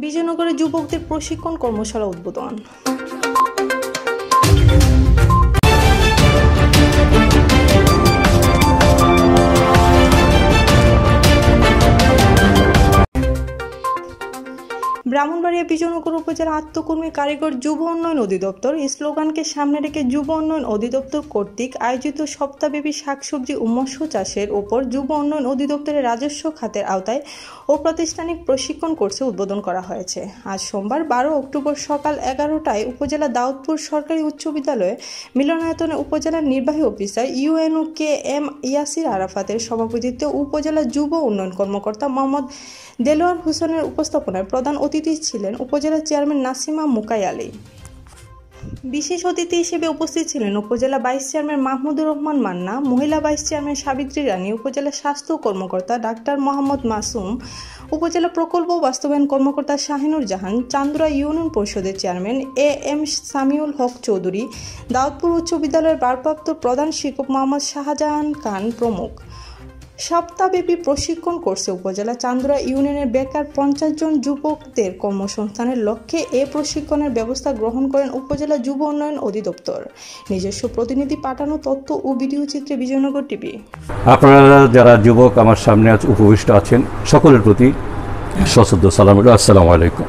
বিজয়নগরে যুবকদের প্রশিক্ষণ কর্মশালা উদ্বোধন। ব্রাহ্মণবাড়িয়া বিজয়নগর উপজেলা আত্মকর্মী কারিগর যুব উন্নয়ন অধিদপ্তর স্লোগানকে সামনে রেখে যুব উন্নয়ন অধিদপ্তর কর্তৃক আয়োজিত সপ্তাহব্যাপী শাকসবজি ও মৎস্য চাষের ওপর যুব উন্নয়ন অধিদপ্তরের রাজস্ব খাতের আওতায় অপ্রাতিষ্ঠানিক প্রশিক্ষণ কোর্সে উদ্বোধন করা হয়েছে। আজ সোমবার 12 অক্টোবর সকাল 11টায় উপজেলা দাউদপুর সরকারি উচ্চ বিদ্যালয়ে মিলনায়তনে উপজেলার নির্বাহী officer UNO K M Yasir আরাফাতের সভাপতিত্বে উপজেলা যুব উন্নয়ন কর্মকর্তা মোহাম্মদ দেলোয়ার হোসেনের উপস্থাপনায় প্রধান অতিথি ছিলেন উপজেলা চেয়ারম্যান নাসিমা মুকাই আলী। বিশেষ অতিথি হিসেবে উপস্থিত ছিলেন উপজেলা ভাইস চেয়ারম্যান মাহমুদুর রহমান মান্না, মহিলা ভাইস চেয়ারম্যান সাবিত্রী রানী, উপজেলা স্বাস্থ্য কর্মকর্তা ডাক্তার মোহাম্মদ মাসুম, উপজেলা প্রকল্প বাস্তবায়ন কর্মকর্তা শাহিনুর জাহান, চান্দুরা ইউনিয়ন পরিষদের chairman A M Samiul Haque Chowdhury, Daudpur উচ্চ বিদ্যালয়ের ভারপ্রাপ্ত প্রধান শিক্ষক মোহাম্মদ শাহজাহান খান প্রমুখ। সপ্তাহব্যাপী প্রশিক্ষণ কোর্সে উপজেলা চান্দুরা ইউনিয়নের বেকার 50 জন যুবকদের কর্মসংস্থানের লক্ষ্যে এ প্রশিক্ষণের ব্যবস্থা গ্রহণ করেন উপজেলা যুব উন্নয়ন অধিদপ্তর। নিজস্ব প্রতিনিধি পাঠানো তথ্য ও ভিডিও চিত্রে বিজয়নগর টিভি। আপনারা যারা যুবক আমার সামনে উপবিষ্ট আছেন সকলের প্রতি সশ্রদ্ধ সালাম, আসসালামু আলাইকুম।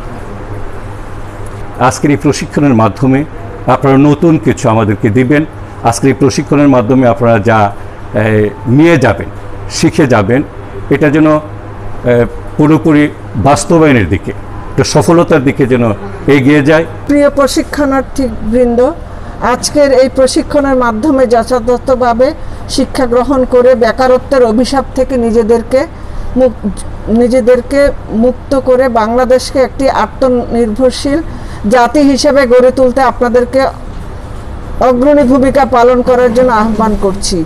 আজকের এই প্রশিক্ষণের মাধ্যমে আপনারা নতুন কিছু আমাদেরকে দিবেন। আজকের এই প্রশিক্ষণের মাধ্যমে আপনারা যা নিয়ে যাবেন, শিখে যাবেন, এটা যেন পুরোপুরি বাস্তবায়নের দিকে, একটা সফলতার দিকে যেন এগিয়ে যায়। প্রিয় প্রশিক্ষণার্থী বৃন্দ, আজকের এই প্রশিক্ষণের মাধ্যমে যথাযথভাবে শিক্ষা গ্রহণ করে বেকারত্বের অভিশাপ থেকে নিজেদেরকে মুক্ত করে বাংলাদেশকে একটি আত্মনির্ভরশীল জাতি হিসেবে গড়ে তুলতে আপনাদেরকে অগ্রণী ভূমিকা পালন করার জন্য আহ্বান করছি।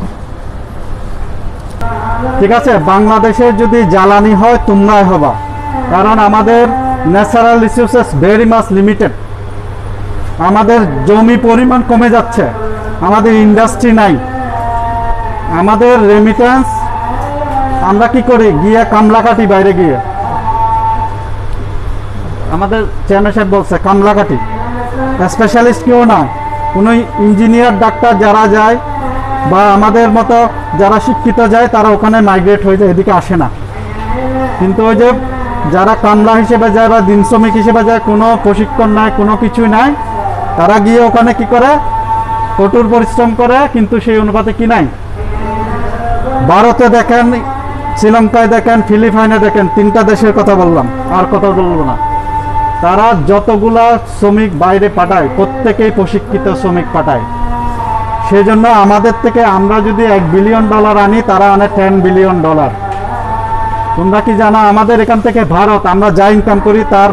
ঠিক আছে, বাংলাদেশের যদি জ্বালানি হয় তোমরাই হবা, কারণ আমাদের natural resources very much limited. আমাদের জমি পরিমাণ কমে যাচ্ছে, আমাদের ইন্ডাস্ট্রি নাই, আমাদের রেমিটেন্স আমরা কি করি গিয়ে কামলা কাটি, বাইরে গিয়ে আমাদের চেয়ারম্যান সাহেব বলছে কামলা কাটি, স্পেশালিস্ট কেউ না, কোনো ইঞ্জিনিয়ার ডাক্তার যারা যায় বা আমাদের মতো যারা শিক্ষিত যায় তারা ওখানে মাইগ্রেট হয়ে যায়, এদিকে আসে না। কিন্তু ওই যে যারা কামলা হিসেবে যায় বা দিন শ্রমিক হিসেবে যায়, কোনো প্রশিক্ষণ নাই, কোনো কিছুই নাই, তারা গিয়ে ওখানে কি করে কঠোর পরিশ্রম করে, কিন্তু সেই অনুপাতে কি নাই। ভারতে দেখেন, শ্রীলঙ্কায় দেখেন, ফিলিপাইনে দেখেন, 3টা দেশের কথা বললাম, আর কথা বলবো না। তারা যতগুলা শ্রমিক বাইরে পাঠায় প্রত্যেকেই প্রশিক্ষিত শ্রমিক পাঠায়। সেই জন্য আমাদের থেকে আমরা যদি $1 বিলিয়ন আনি, তারা আনে $10 বিলিয়ন। তোমরা কি জানো আমাদের এখান থেকে ভারত আমরা যা ইনকাম করি তার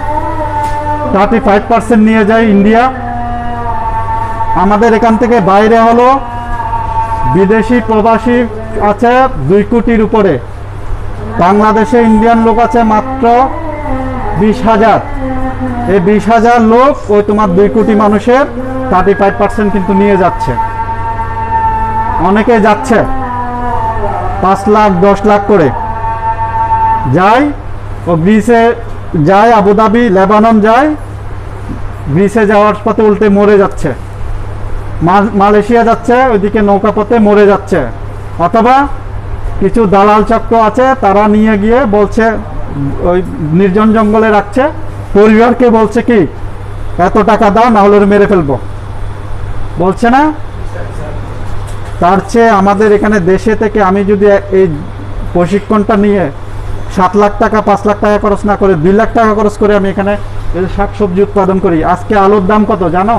35% নিয়ে যায় ইন্ডিয়া। আমাদের এখান থেকে বাইরে হলো বিদেশি প্রবাসী আছে 2 কোটির উপরে, বাংলাদেশে ইন্ডিয়ান লোক আছে মাত্র 20,000। এই 20,000 লোক ওই তোমার 2 কোটি মানুষের 35% কিন্তু নিয়ে যাচ্ছে। অনেকে যাচ্ছে 5 লাখ 10 লাখ করে যায়, ও গ্রিসে যায়, আবুধাবি, লেবানন যায়, গ্রিসে যাওয়ার পথে উল্টে মরে যাচ্ছে, মালয়েশিয়া যাচ্ছে, ওইদিকে নৌকাপথে মরে যাচ্ছে। অথবা কিছু দালাল চক্র আছে, তারা নিয়ে গিয়ে বলছে ওই নির্জন জঙ্গলে রাখছে, পরিবারকে বলছে কি এত টাকা দাও না হলে মেরে ফেলবো, বলছে না। তার চেয়ে আমাদের এখানে দেশে থেকে আমি যদি এই প্রশিক্ষণটা নিয়ে 7 লাখ টাকা 5 লাখ টাকা খরচ না করে 2 লাখ টাকা খরচ করে আমি এখানে শাকসবজি উৎপাদন করি। আজকে আলুর দাম কত জানো?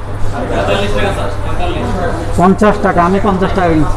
50 টাকা। আমি 50 টাকা কিনছি।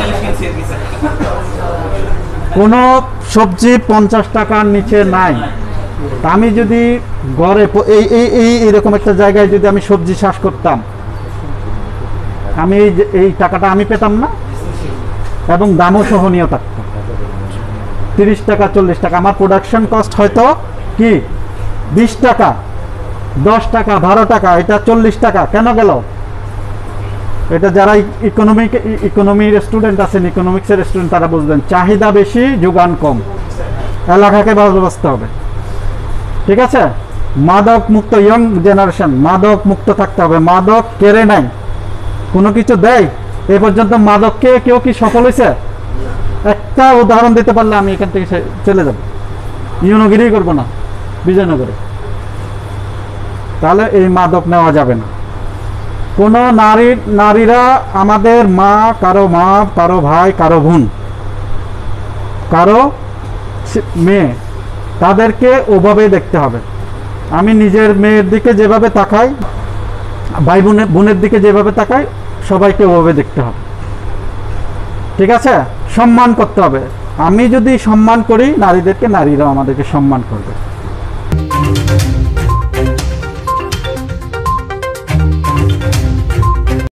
কোনো সবজি 50 টাকার নিচে নাই। আমি যদি ঘরে এইরকম একটা জায়গায় যদি আমি সবজি চাষ করতাম, আমি এই টাকাটা আমি পেতাম না, এবং দামও সহনীয় থাকতো। 30 টাকা 40 টাকা আমার প্রোডাকশন কস্ট হয়তো কি 20 টাকা 10 টাকা 12 টাকা, এটা 40 টাকা কেন গেল? এটা যারা ইকোনমির স্টুডেন্ট আছেন, ইকোনমিক্সের স্টুডেন্ট, তারা বুঝবেন চাহিদা বেশি যোগান কম, এলাকাকে ভালোবাসতে হবে। ঠিক আছে? মাদক মুক্ত ইয়ং জেনারেশন, মাদক মুক্ত থাকতে হবে। মাদক কেড়ে নেয়, কোনো কিছু দেয়। এ পর্যন্ত মাদককে কেউ কি সফল হয়েছে? একটা উদাহরণ দিতে পারলে আমি এখান থেকে চলে যাব, ইউনগিরি করবো না বিজয়নগরে। তাহলে এই মাদক নেওয়া যাবে না। কোনো নারীরা আমাদের মা, কারো ভাই, কারো বোন, কারো মেয়ে, তাদেরকে ওভাবেই দেখতে হবে। আমি নিজের মেয়ের দিকে যেভাবে তাকাই, ভাই বোনের দিকে যেভাবে তাকাই, সবাইকে ওভাবে দেখতে হবে। ঠিক আছে? সম্মান করতে হবে। আমি যদি সম্মান করি নারীদেরকে, নারীরাও আমাদেরকে সম্মান করবে।